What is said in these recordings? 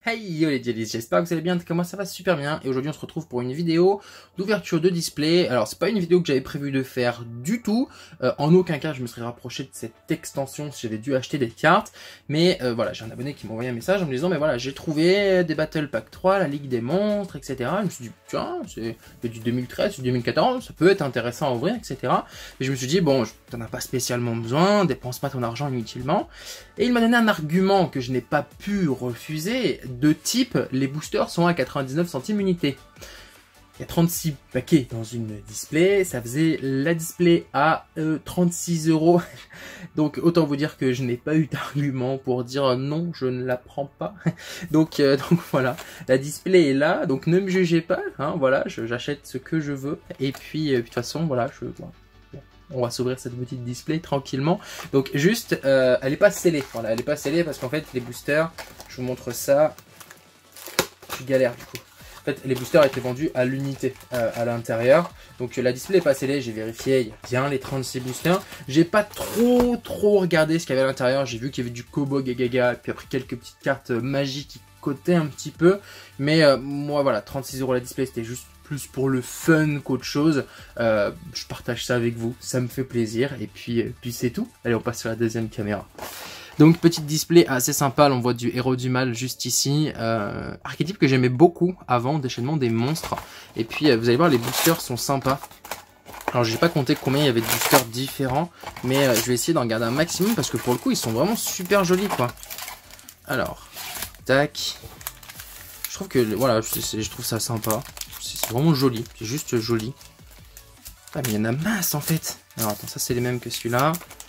Hey yo les jellies, j'espère que vous allez bien, comment ça va super bien et aujourd'hui on se retrouve pour une vidéo d'ouverture de display. Alors c'est pas une vidéo que j'avais prévu de faire du tout, en aucun cas je me serais rapproché de cette extension si j'avais dû acheter des cartes, mais voilà, j'ai un abonné qui m'a envoyé un message en me disant mais voilà j'ai trouvé des Battle Pack 3, la Ligue des Monstres, etc. Je me suis dit tiens c'est du 2013, du 2014, ça peut être intéressant à ouvrir, etc. Et je me suis dit bon t'en as pas spécialement besoin, dépense pas ton argent inutilement. Et il m'a donné un argument que je n'ai pas pu refuser, de type les boosters sont à 99 centimes unité. Il y a 36 paquets dans une display, ça faisait la display à 36 €. Donc autant vous dire que je n'ai pas eu d'argument pour dire non, je ne la prends pas. Donc voilà, la display est là, donc ne me jugez pas, hein, voilà, j'achète ce que je veux. Et puis de toute façon, voilà, on va s'ouvrir cette petite display tranquillement. Donc juste, elle n'est pas scellée. Voilà, elle n'est pas scellée parce qu'en fait les boosters, je vous montre ça. Je galère du coup. En fait, les boosters étaient vendus à l'unité à l'intérieur. Donc la display n'est pas scellée, j'ai vérifié, il y a bien les 36 boosters. J'ai pas trop regardé ce qu'il y avait à l'intérieur. J'ai vu qu'il y avait du Kobo Gagaga, et puis après quelques petites cartes magiques qui cotaient un petit peu. Mais moi voilà, 36 € la display, c'était juste plus pour le fun qu'autre chose. Je partage ça avec vous, ça me fait plaisir. Et puis c'est tout. Allez, on passe sur la deuxième caméra. Donc petite display assez sympa, on voit du héros du mal juste ici, archétype que j'aimais beaucoup avant, déchaînement des monstres. Et puis vous allez voir, les boosters sont sympas. Alors j'ai pas compté combien il y avait de boosters différents, mais je vais essayer d'en garder un maximum parce que pour le coup ils sont vraiment super jolis quoi. Alors, tac. Je trouve que voilà, je trouve ça sympa. C'est vraiment joli, c'est juste joli. Ah mais il y en a masse en fait. Alors attends, ça c'est les mêmes que celui-là.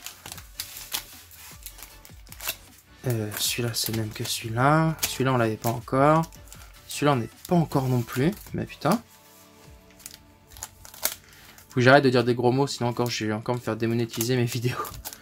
Celui-là c'est le même que celui-là. Celui-là on l'avait pas encore. Celui-là on n'est pas encore non plus. Mais putain. Faut que j'arrête de dire des gros mots, sinon encore je vais encore me faire démonétiser mes vidéos.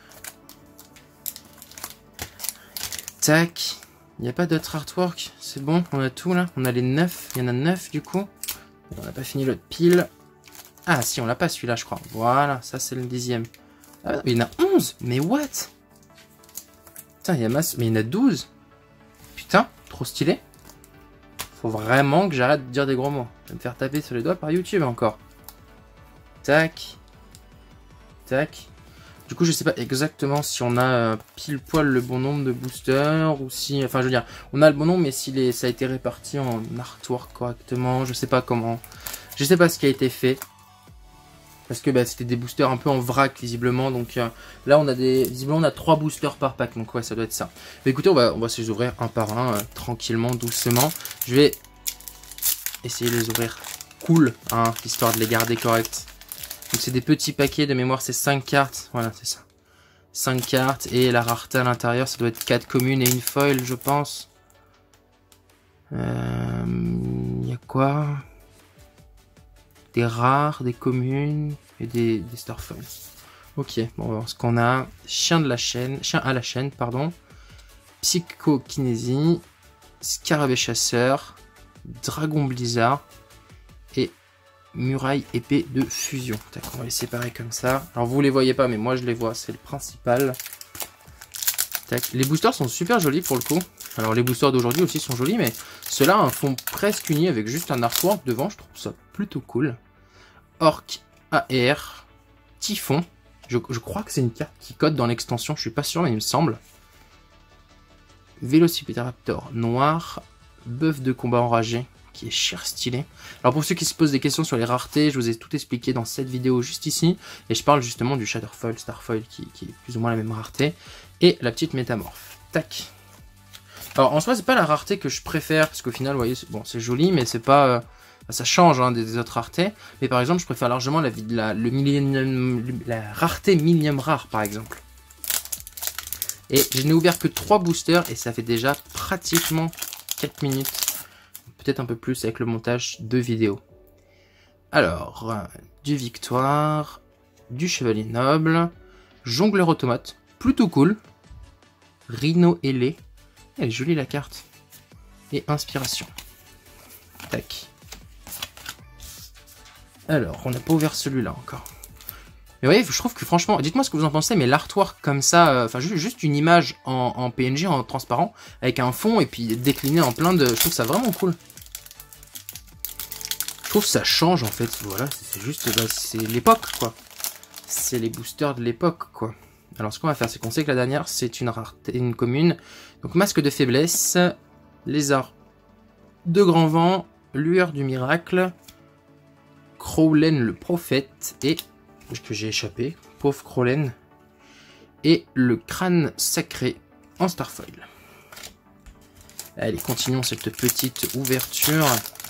Tac. Il n'y a pas d'autre artwork. C'est bon, on a tout là. On a les 9. Il y en a 9 du coup. On n'a pas fini l'autre pile. Ah si, on l'a pas celui-là je crois. Voilà, ça c'est le 10e. Ah, mais il y en a 11. Mais what? Putain, il y a masse, mais il y en a 12. Putain, trop stylé. Faut vraiment que j'arrête de dire des gros mots. Je vais me faire taper sur les doigts par YouTube encore. Tac. Tac. Du coup, je sais pas exactement si on a pile poil le bon nombre de boosters ou si... Enfin, je veux dire, on a le bon nombre, mais si ça a été réparti en artwork correctement. Je sais pas comment. Je sais pas ce qui a été fait. Parce que bah, c'était des boosters un peu en vrac visiblement, donc là on a visiblement on a 3 boosters par pack, donc ouais ça doit être ça. Mais écoutez, on va se les ouvrir un par un, tranquillement, doucement. Je vais essayer de les ouvrir cool, hein, histoire de les garder corrects. Donc c'est des petits paquets, de mémoire c'est 5 cartes, voilà c'est ça. 5 cartes, et la rareté à l'intérieur ça doit être 4 communes et une foil je pense. Y a quoi? Des rares, des communes et des starfoils. Ok, bon, on va voir ce qu'on a. Chien à la chaîne, pardon. Psychokinésie, Scarabée chasseur, Dragon blizzard et muraille épée de fusion. Tac, on va les séparer comme ça. Alors vous les voyez pas, mais moi je les vois, c'est le principal. Tac. Les boosters sont super jolis pour le coup. Alors les boosters d'aujourd'hui aussi sont jolis, mais ceux-là font presque uni avec juste un artwork devant, je trouve ça plutôt cool. Orc AR, Typhon, je crois que c'est une carte qui code dans l'extension, je suis pas sûr mais il me semble. Vélociraptor noir, bœuf de combat enragé, qui est cher stylé. Alors pour ceux qui se posent des questions sur les raretés, je vous ai tout expliqué dans cette vidéo juste ici, et je parle justement du Shatterfoil, Starfoil qui est plus ou moins la même rareté, et la petite métamorphe. Tac. Alors en soi c'est pas la rareté que je préfère, parce qu'au final vous voyez, bon c'est joli mais c'est pas... ça change hein, des autres raretés, mais par exemple je préfère largement la rareté millième rare par exemple. Et je n'ai ouvert que 3 boosters et ça fait déjà pratiquement 4 minutes, peut-être un peu plus avec le montage de vidéo. Alors, du Victoire, du Chevalier Noble, Jongleur Automate, plutôt cool, Rhino ailé, elle est jolie la carte, et Inspiration. Tac. Alors, on n'a pas ouvert celui-là encore. Mais ouais, je trouve que franchement, dites-moi ce que vous en pensez, mais l'artwork comme ça, enfin juste une image en PNG, en transparent, avec un fond et puis décliné en plein de... Je trouve ça vraiment cool. Je trouve que ça change en fait, voilà, c'est juste, bah, c'est l'époque quoi. C'est les boosters de l'époque quoi. Alors ce qu'on va faire, c'est qu'on sait que la dernière, c'est une rareté, une commune. Donc masque de faiblesse, lézard de grand vent, lueur du miracle, Crowlen le prophète et... que j'ai échappé, pauvre Crowlen, et le crâne sacré en Starfoil. Allez, continuons cette petite ouverture.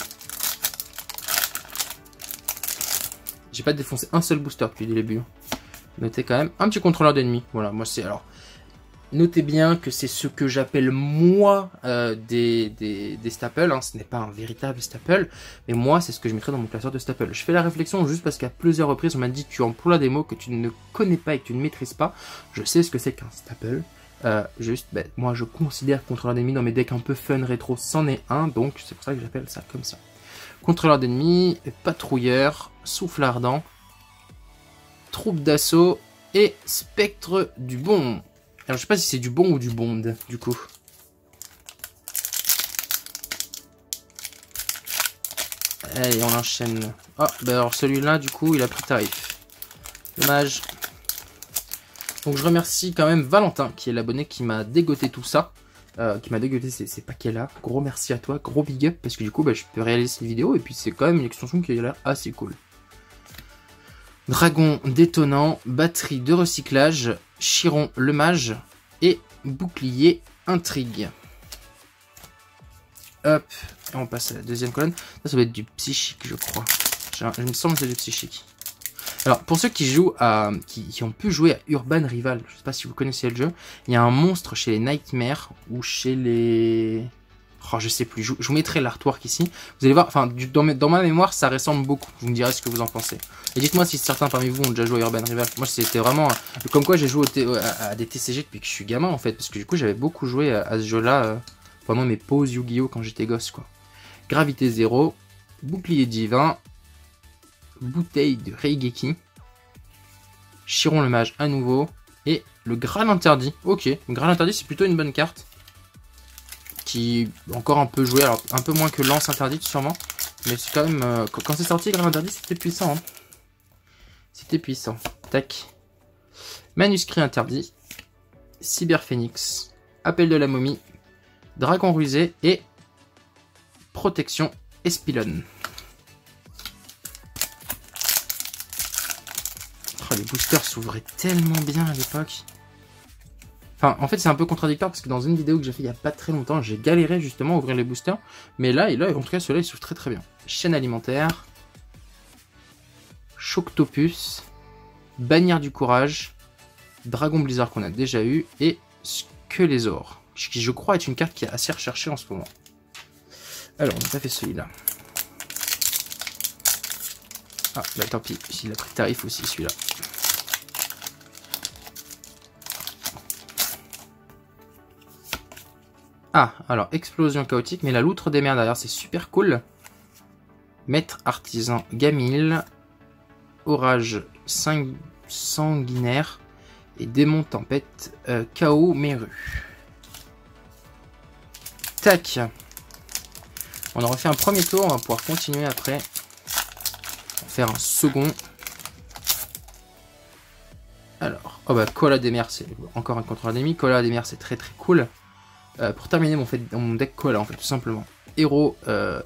J'ai pas défoncé un seul booster depuis le début. Notez quand même un petit contrôleur d'ennemis. Voilà, moi c'est... Alors, notez bien que c'est ce que j'appelle moi des staples. Hein. Ce n'est pas un véritable staple. Mais moi, c'est ce que je mettrais dans mon classeur de staples. Je fais la réflexion juste parce qu'à plusieurs reprises, on m'a dit tu emploies des mots que tu ne connais pas et que tu ne maîtrises pas. Je sais ce que c'est qu'un staple. Juste, ben, moi je considère contrôleur d'ennemis dans mes decks un peu fun rétro, c'en est un. Donc c'est pour ça que j'appelle ça comme ça. Contrôleur d'ennemis, patrouilleur, souffle ardent, troupe d'assaut et spectre du bon. Alors je sais pas si c'est du bon ou du bond du coup. Allez, on enchaîne. Oh, bah alors celui-là du coup il a pris tarif. Dommage. Donc je remercie quand même Valentin qui est l'abonné qui m'a dégoté tout ça. Qui m'a dégoté ces paquets-là. Gros merci à toi, gros big up parce que du coup bah, je peux réaliser cette vidéo et puis c'est quand même une extension qui a l'air assez cool. Dragon détonnant, batterie de recyclage, Chiron le mage et bouclier intrigue. Hop, et on passe à la deuxième colonne. Ça va être du psychique je crois. Il me semble que c'est du psychique. Alors pour ceux qui jouent à, qui ont pu jouer à Urban Rival, je sais pas si vous connaissez le jeu, il y a un monstre chez les Nightmares ou chez les... Oh, je sais plus, je vous mettrai l'artwork ici. Vous allez voir, enfin, dans ma mémoire, ça ressemble beaucoup. Vous me direz ce que vous en pensez. Et dites-moi si certains parmi vous ont déjà joué à Urban Rival. Moi, c'était vraiment... Comme quoi, j'ai joué à des TCG depuis que je suis gamin, en fait. Parce que du coup, j'avais beaucoup joué à ce jeu-là pendant mes pauses Yu-Gi-Oh! Quand j'étais gosse, quoi. Gravité 0, bouclier divin, bouteille de Reigeki, Chiron le mage à nouveau, et le Graal interdit. Ok, le Graal interdit, c'est plutôt une bonne carte. Qui encore un peu joué, alors un peu moins que Lance interdite sûrement, mais c'est quand même, quand c'est sorti Graal interdit c'était puissant, hein. C'était puissant. Tac. Manuscrit interdit, Cyberphénix, Appel de la momie, Dragon rusé et Protection Espilon. Oh, les boosters s'ouvraient tellement bien à l'époque. Enfin, en fait, c'est un peu contradictoire parce que dans une vidéo que j'ai fait il y a pas très longtemps, j'ai galéré justement à ouvrir les boosters. Mais là, en tout cas, celui-là, il s'ouvre très très bien. Chaîne alimentaire, Choctopus, Bannière du courage, Dragon Blizzard qu'on a déjà eu, et Squelézor, qui je crois est une carte qui est assez recherchée en ce moment. Alors, on n'a pas fait celui-là. Ah, bah tant pis, il a pris tarif aussi celui-là. Ah, alors, explosion chaotique, mais la loutre des mers derrière, c'est super cool. Maître artisan Gamil, orage sanguinaire et démon tempête, chaos Meru. Tac. On a refait un premier tour, on va pouvoir continuer après. On va faire un second. Alors, oh bah, Koala des mers, c'est encore un contrôleur d'ennemi. Koala des mers, c'est très très cool. Pour terminer mon deck Koala, en fait, tout simplement. Héros,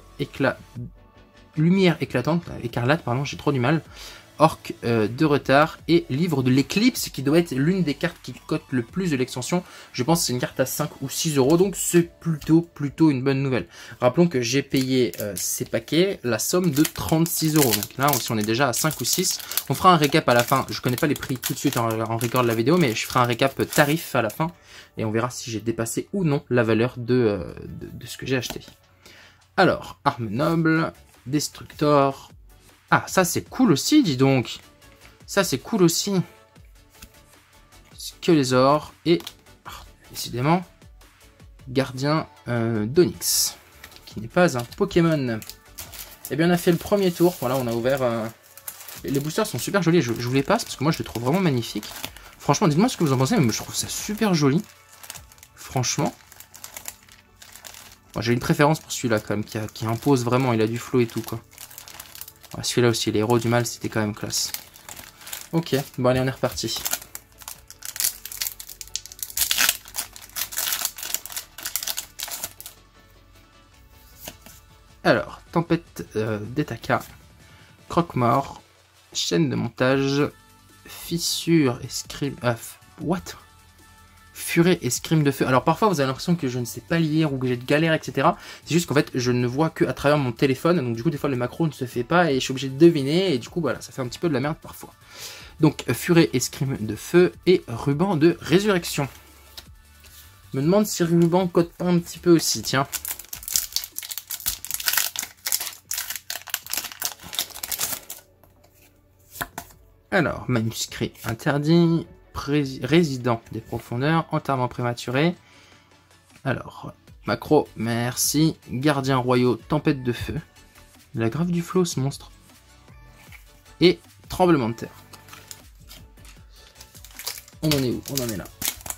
lumière éclatante, écarlate, pardon, j'ai trop du mal. Orc de retard et livre de l'éclipse qui doit être l'une des cartes qui cote le plus de l'extension. Je pense que c'est une carte à 5 ou 6 euros, donc c'est plutôt une bonne nouvelle. Rappelons que j'ai payé ces paquets la somme de 36 euros. Donc là, si on est déjà à 5 ou 6, on fera un récap à la fin. Je connais pas les prix tout de suite en record de la vidéo, mais je ferai un récap tarif à la fin et on verra si j'ai dépassé ou non la valeur de ce que j'ai acheté. Alors, arme noble, destructor. Ah, ça c'est cool aussi, dis donc. Ça c'est cool aussi. Squelézor et, décidément, gardien d'Onyx, qui n'est pas un Pokémon. Eh bien, on a fait le premier tour. Voilà, on a ouvert Les boosters sont super jolis, je vous les passe parce que moi je les trouve vraiment magnifiques. Franchement, dites-moi ce que vous en pensez, mais je trouve ça super joli. Franchement. J'ai une préférence pour celui-là quand même, qui impose vraiment, il a du flow et tout quoi. Celui-là aussi, les héros du mal, c'était quand même classe. Ok, bon allez, on est reparti. Alors, tempête d'Etaka, croque-mort, chaîne de montage, fissure, escrime... what? Furet, escrime de feu. Alors parfois vous avez l'impression que je ne sais pas lire ou que j'ai de galère, etc. C'est juste qu'en fait je ne vois que à travers mon téléphone, donc du coup des fois le macro ne se fait pas et je suis obligé de deviner et du coup voilà, ça fait un petit peu de la merde parfois. Donc furet, escrime de feu et ruban de résurrection. Je me demande si ruban code pas un petit peu aussi, tiens. Alors, manuscrit interdit, résident des profondeurs, enterrement prématuré. Alors, macro, merci. Gardien royaux, tempête de feu. La grave du flot, ce monstre. Et tremblement de terre. On en est où? On en est là.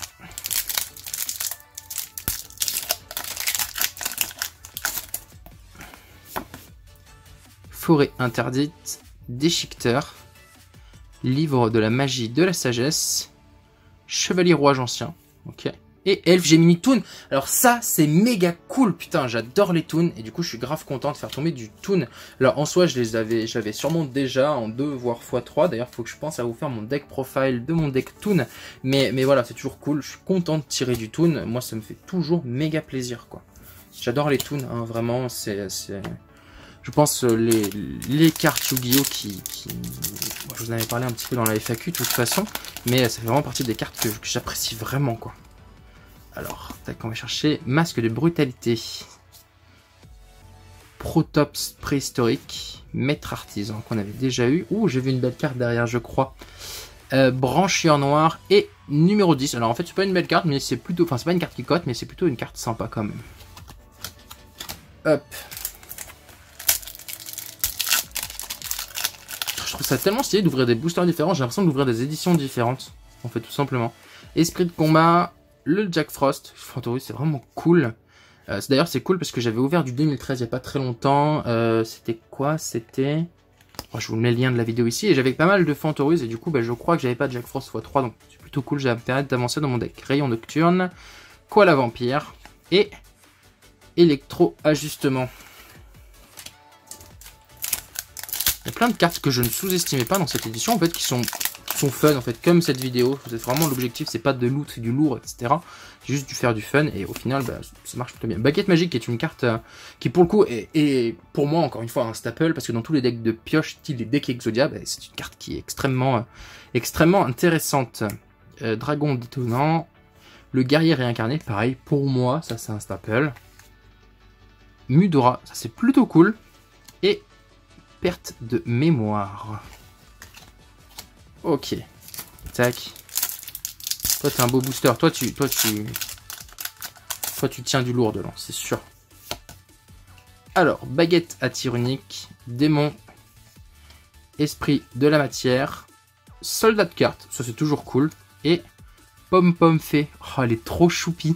Forêt interdite, déchiqueteur. Livre de la magie de la sagesse. Chevalier rouage ancien. Ok. Et Elf Gemini Toon. Alors ça, c'est méga cool. Putain, j'adore les toons. Et du coup, je suis grave content de faire tomber du toon. Alors en soi, j'avais sûrement déjà en 2 voire x3. D'ailleurs, il faut que je pense à vous faire mon deck profile de mon deck toon. Mais voilà, c'est toujours cool. Je suis content de tirer du toon. Moi, ça me fait toujours méga plaisir, quoi. J'adore les toons, hein, vraiment. Je pense les cartes Yu-Gi-Oh moi, je vous en avais parlé un petit peu dans la FAQ de toute façon, mais ça fait vraiment partie des cartes que j'apprécie vraiment quoi. Alors, tac, on va chercher masque de brutalité, Protops préhistorique, maître artisan qu'on avait déjà eu. Ouh, j'ai vu une belle carte derrière, je crois. Brancheur noir et numéro 10. Alors en fait, c'est pas une belle carte, mais c'est plutôt, enfin c'est pas une carte qui cote, mais c'est plutôt une carte sympa quand même. Hop. Je trouve ça tellement stylé d'ouvrir des boosters différents, j'ai l'impression d'ouvrir des éditions différentes, en fait, tout simplement. Esprit de combat, le Jack Frost, Fantoris, c'est vraiment cool. D'ailleurs, c'est cool parce que j'avais ouvert du 2013 il n'y a pas très longtemps. C'était quoi? C'était... je vous mets le lien de la vidéo ici. Et j'avais pas mal de Fantoris et du coup, je crois que j'avais pas de Jack Frost x3, donc c'est plutôt cool, j'ai intérêt d'avancer dans mon deck. Rayon nocturne, Koala vampire et électro-ajustement. Il y a plein de cartes que je ne sous-estimais pas dans cette édition, en fait, qui sont fun, en fait, comme cette vidéo. C'est vraiment l'objectif, c'est pas de loot, c'est du lourd, etc. C'est juste du faire du fun, et au final, ça marche plutôt bien. Baguette magique est une carte qui, pour le coup, est pour moi, encore une fois, un staple, parce que dans tous les decks de pioche, style les decks Exodia, c'est une carte qui est extrêmement intéressante. Dragon détonnant, le guerrier réincarné, pareil, pour moi, ça c'est un staple. Mudora, ça c'est plutôt cool. Et perte de mémoire. Ok. Tac. Toi, t'es un beau booster. Toi, tu tiens du lourd dedans, c'est sûr. Alors, baguette à tir unique, démon, esprit de la matière, soldat de carte, ça c'est toujours cool. Et pom-pom fée. Oh, elle est trop choupie.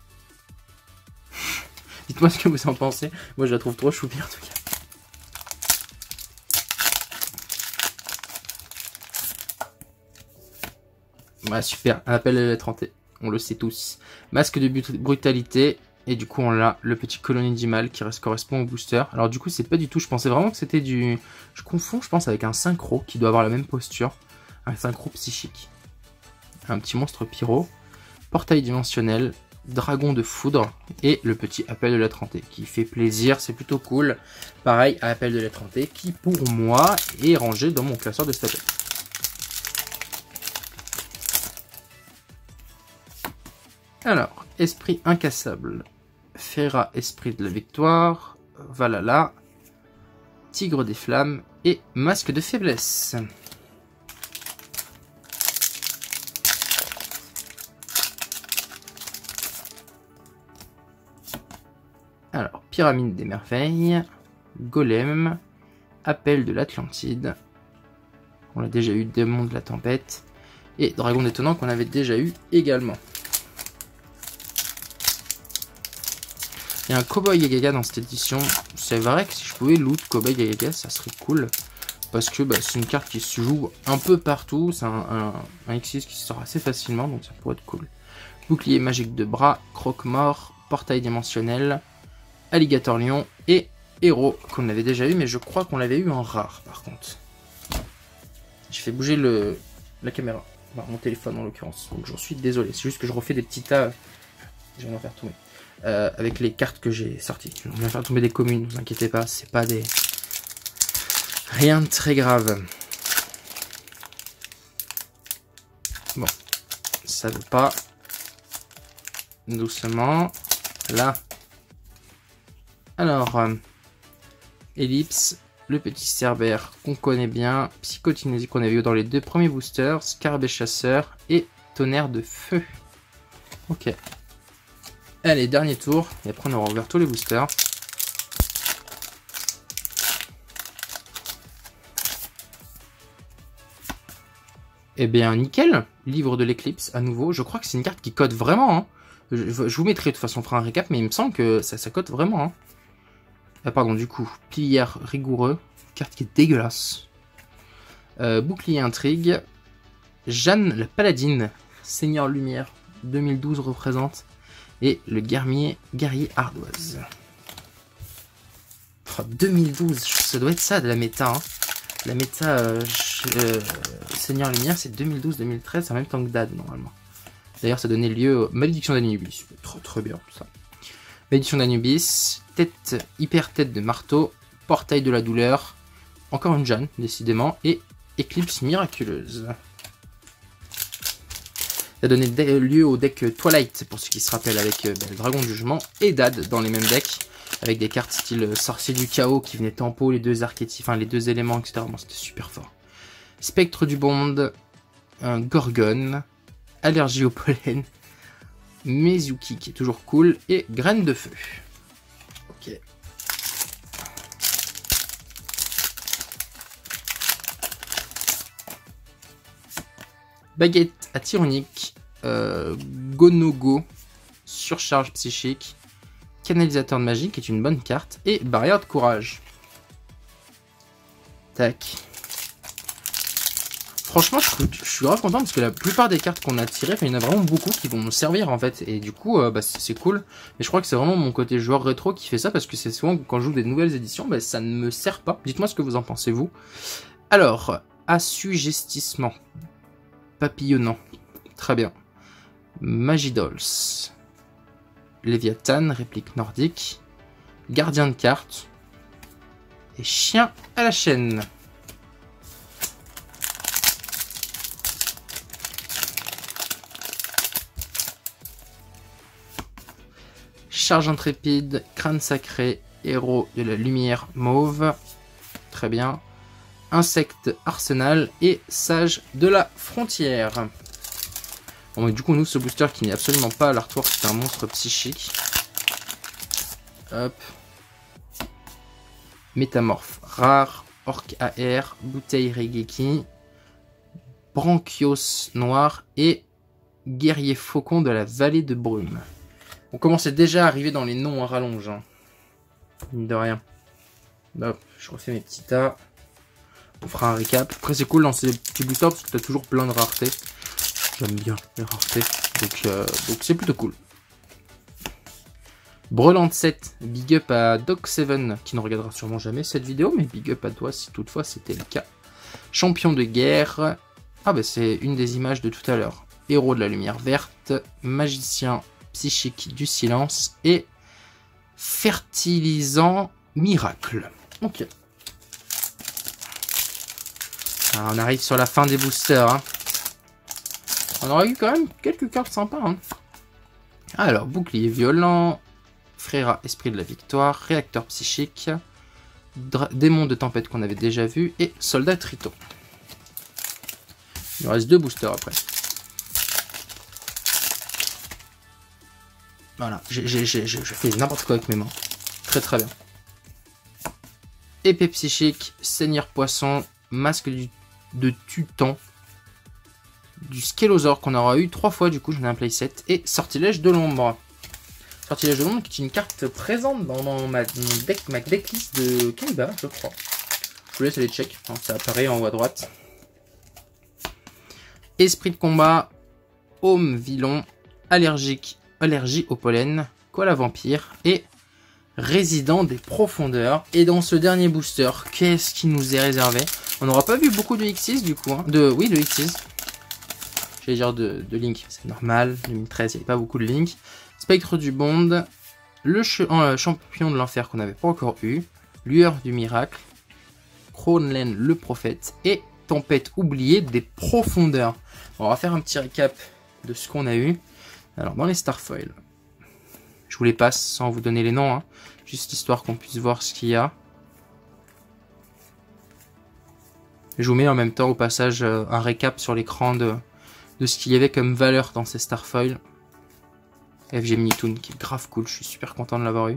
Dites-moi ce que vous en pensez. Moi, je la trouve trop choupie en tout cas. Voilà, super, un appel à la lettre hantée, on le sait tous. Masque de brutalité, et du coup on a le petit colonie du mal qui correspond au booster. Alors du coup c'est pas du tout, je pensais vraiment que c'était du... Je confonds je pense avec un synchro qui doit avoir la même posture. Un synchro psychique. Un petit monstre pyro. Portail dimensionnel, dragon de foudre, et le petit appel de la lettre hantée qui fait plaisir, c'est plutôt cool. Pareil, appel de la lettre hantée qui pour moi est rangé dans mon classeur de statuettes. Alors, esprit incassable, Ferra, esprit de la victoire, Valhalla, tigre des flammes et masque de faiblesse. Alors, pyramide des merveilles, golem, appel de l'Atlantide, on l'a déjà eu, démon de la tempête. Et dragon détonnant qu'on avait déjà eu également. Il y a un Cowboy Gagaga dans cette édition. C'est vrai que si je pouvais loot Cowboy Gagaga, ça serait cool. Parce que bah, c'est une carte qui se joue un peu partout. C'est un X6 qui sort assez facilement, donc ça pourrait être cool. Bouclier magique de bras, croque-mort, portail dimensionnel, alligator lion et héros qu'on avait déjà eu, mais je crois qu'on l'avait eu en rare par contre. Je fais bouger la caméra, enfin, mon téléphone en l'occurrence, donc j'en suis désolé. C'est juste que je refais des petits tas. Je vais en faire tomber. Avec les cartes que j'ai sorties. Je vais faire tomber des communes, ne vous inquiétez pas, c'est pas des... rien de très grave. Bon, ça veut pas. Doucement. Là. Alors, Ellipse, le petit Cerbère qu'on connaît bien, Psychotinésie qu'on avait eu dans les 2 premiers boosters, Scarabée chasseur et Tonnerre de feu. Ok. Allez, dernier tour, et après on aura ouvert tous les boosters. Eh bien, nickel. Livre de l'éclipse, à nouveau. Je crois que c'est une carte qui cote vraiment. Hein. Je vous mettrai, de toute façon, on fera un récap, mais il me semble que ça cote vraiment. Hein. Ah, pardon, du coup, pilière rigoureux. Carte qui est dégueulasse. Bouclier intrigue. Jeanne la paladine. Seigneur lumière. 2012 représente. Et le guerrier ardoise. Oh, 2012, ça doit être ça de la méta. Hein. La méta Seigneur lumière, c'est 2012-2013, en même temps que DAD normalement. D'ailleurs, ça donnait lieu à Malédiction d'Anubis. Trop bien tout ça. Malédiction d'Anubis, hyper tête de marteau, portail de la douleur, encore une Jeanne, décidément, et éclipse miraculeuse. Ça a donné lieu au deck Twilight, pour ceux qui se rappellent, avec le Dragon du Jugement et DAD dans les mêmes decks, avec des cartes style Sorcier du Chaos qui venaient tempo les 2 archétypes, enfin les 2 éléments, etc. Bon, c'était super fort. Spectre du Bond, un Gorgone, Allergie au pollen, Mizuki qui est toujours cool, et Graine de feu. Ok. Baguette à tir unique, Gonogo, surcharge psychique, canalisateur de magie qui est une bonne carte, et barrière de courage. Tac. Franchement, je suis grave content parce que la plupart des cartes qu'on a tirées, il y en a vraiment beaucoup qui vont me servir en fait. Et du coup, bah, c'est cool. Mais je crois que c'est vraiment mon côté joueur rétro qui fait ça parce que c'est souvent quand je joue des nouvelles éditions, bah, ça ne me sert pas. Dites-moi ce que vous en pensez vous. Alors, assujettissement. Papillonnant. Très bien. Magidolls. Léviathan, réplique nordique. Gardien de cartes. Et chien à la chaîne. Charge intrépide, crâne sacré, héros de la lumière mauve. Très bien. Insecte arsenal et sage de la frontière. Bon, mais du coup, nous, ce booster qui n'est absolument pas à l'artwork, c'est un monstre psychique. Hop. Métamorphe rare, orc AR, bouteille Regeki, Branchios noir et guerrier faucon de la vallée de brume. On commençait déjà à arriver dans les noms à rallonge. Hein. Mine de rien. Hop, je refais mes petits tas. On fera un récap. Après, c'est cool dans ces petits boosters parce que tu as toujours plein de raretés. J'aime bien les raretés. Donc c'est plutôt cool. Brelante 7, big up à Doc7 qui ne regardera sûrement jamais cette vidéo, mais big up à toi si toutefois c'était le cas. Champion de guerre. Ah bah c'est une des images de tout à l'heure. Héros de la lumière verte, magicien psychique du silence et fertilisant miracle. Ok. Alors, on arrive sur la fin des boosters. Hein. On aurait eu quand même quelques cartes sympas. Hein. Alors, bouclier violent, Frera, esprit de la victoire, réacteur psychique, démon de tempête qu'on avait déjà vu et soldat triton. Il nous reste 2 boosters après. Voilà, je fais n'importe quoi avec mes mains. Très bien. Épée psychique, seigneur poisson, masque du de Tutan, du Scélosaure qu'on aura eu 3 fois, du coup j'en ai un playset, et Sortilège de l'ombre. Sortilège de l'ombre qui est une carte présente dans ma decklist de Kaiba, je crois. Je vous laisse aller check, hein, ça apparaît en haut à droite. Esprit de combat, Homme Villain, allergie au pollen, Koala Vampire et Résident des profondeurs. Et dans ce dernier booster, qu'est-ce qui nous est réservé? On n'aura pas vu beaucoup de X6 du coup, hein. De X6. J'allais dire de Link, c'est normal. 2013, il n'y avait pas beaucoup de Link. Spectre du Bond, le champion de l'enfer qu'on n'avait pas encore eu, Lueur du miracle, Kronlen le prophète et Tempête oubliée des profondeurs. On va faire un petit récap de ce qu'on a eu. Alors dans les Starfoil, je vous les passe sans vous donner les noms, hein, juste histoire qu'on puisse voir ce qu'il y a. Je vous mets en même temps au passage un récap sur l'écran de ce qu'il y avait comme valeur dans ces Starfoil. FG Minitoon qui est grave cool, je suis super content de l'avoir eu.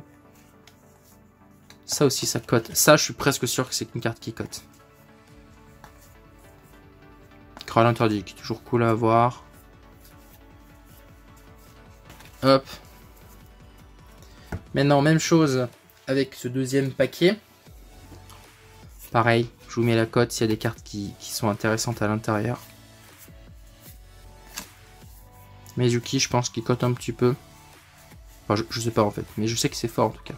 Ça aussi ça cote, ça je suis presque sûr que c'est une carte qui cote. Kral interdit qui est toujours cool à avoir. Hop. Maintenant même chose avec ce deuxième paquet. Pareil, je vous mets la cote s'il y a des cartes qui sont intéressantes à l'intérieur. Mizuki, je pense qu'il cote un petit peu. Enfin, je sais pas en fait, mais je sais que c'est fort en tout cas.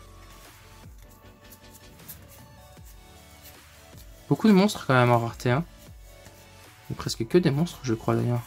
Beaucoup de monstres quand même en rareté, hein. Il y a presque que des monstres, je crois d'ailleurs.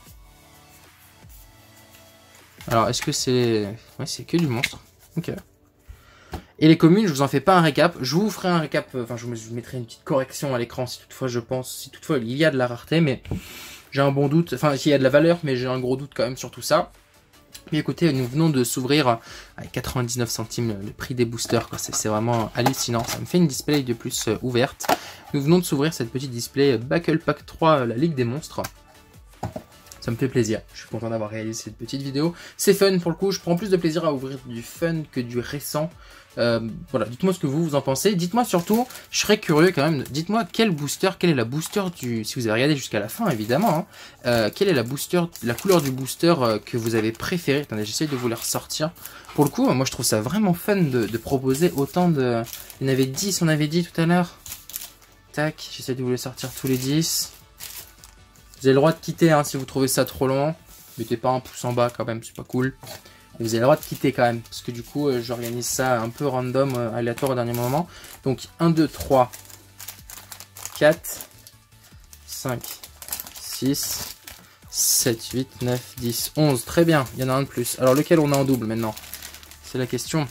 Alors, est-ce que c'est... Ouais, c'est que du monstre. Ok. Et les communes, je vous en fais pas un récap. Je vous ferai un récap, enfin, je vous mettrai une petite correction à l'écran si toutefois je pense, si toutefois il y a de la rareté, mais j'ai un bon doute, enfin, s'il y a de la valeur, mais j'ai un gros doute quand même sur tout ça. Mais écoutez, nous venons de s'ouvrir à 99 centimes le prix des boosters, quoi. C'est vraiment hallucinant. Ça me fait une display de plus ouverte. Nous venons de s'ouvrir cette petite display Battle Pack 3, la Ligue des Monstres. Ça me fait plaisir. Je suis content d'avoir réalisé cette petite vidéo. C'est fun pour le coup. Je prends plus de plaisir à ouvrir du fun que du récent. Voilà, dites-moi ce que vous en pensez. Dites-moi surtout, je serais curieux quand même. Dites-moi quel booster, quelle est la booster du... Si vous avez regardé jusqu'à la fin, évidemment. Hein, quelle est la couleur du booster que vous avez préféré. Attendez, j'essaye de vous les ressortir. Pour le coup, moi je trouve ça vraiment fun de proposer autant de... Il y en avait 10, on avait dit tout à l'heure. Tac, j'essaie de vous les sortir tous les 10. Vous avez le droit de quitter hein, si vous trouvez ça trop long. Mettez pas un pouce en bas quand même, c'est pas cool. Et vous avez le droit de quitter quand même. Parce que du coup, j'organise ça un peu random, aléatoire au dernier moment. Donc 1, 2, 3, 4, 5, 6, 7, 8, 9, 10, 11. Très bien, il y en a un de plus. Alors lequel on a en double maintenant? C'est la question.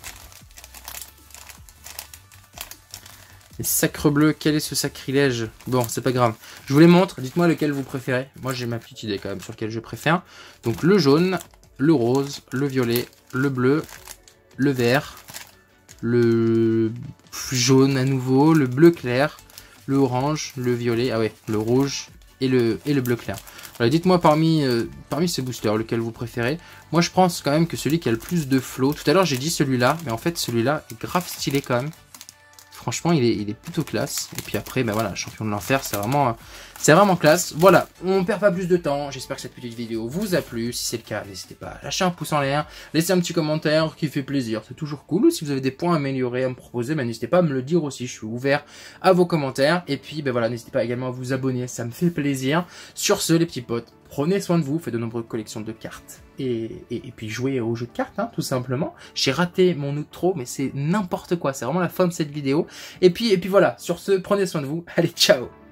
Les sacres bleus, quel est ce sacrilège? Bon, c'est pas grave. Je vous les montre, dites-moi lequel vous préférez. Moi, j'ai ma petite idée quand même sur lequel je préfère. Donc, le jaune, le rose, le violet, le bleu, le vert, le jaune à nouveau, le bleu clair, le orange, le violet, ah ouais, le rouge et le bleu clair. Voilà, dites-moi parmi ces boosters, lequel vous préférez. Moi, je pense quand même que celui qui a le plus de flow. Tout à l'heure, j'ai dit celui-là, mais en fait, celui-là est grave stylé quand même. Franchement, il est plutôt classe. Et puis après, ben voilà, champion de l'enfer, c'est vraiment classe. Voilà, on perd pas plus de temps. J'espère que cette petite vidéo vous a plu. Si c'est le cas, n'hésitez pas à lâcher un pouce en l'air, laisser un petit commentaire qui fait plaisir. C'est toujours cool. Ou si vous avez des points à améliorer, à me proposer, ben n'hésitez pas à me le dire aussi. Je suis ouvert à vos commentaires. Et puis, ben voilà, n'hésitez pas également à vous abonner. Ça me fait plaisir. Sur ce, les petits potes, prenez soin de vous. Faites de nombreuses collections de cartes. Et puis jouer au jeu de cartes, hein, tout simplement. J'ai raté mon outro, mais c'est n'importe quoi. C'est vraiment la fin de cette vidéo. Et puis voilà, sur ce, prenez soin de vous. Allez, ciao!